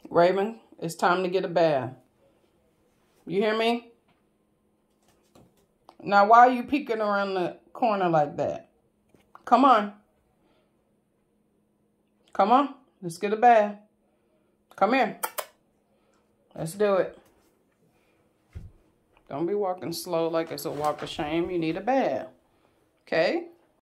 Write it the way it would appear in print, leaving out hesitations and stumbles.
Raven, it's time to get a bath. You hear me? Now, why are you peeking around the corner like that? Come on. Come on. Let's get a bath. Come here. Let's do it. Don't be walking slow like it's a walk of shame. You need a bath. Okay?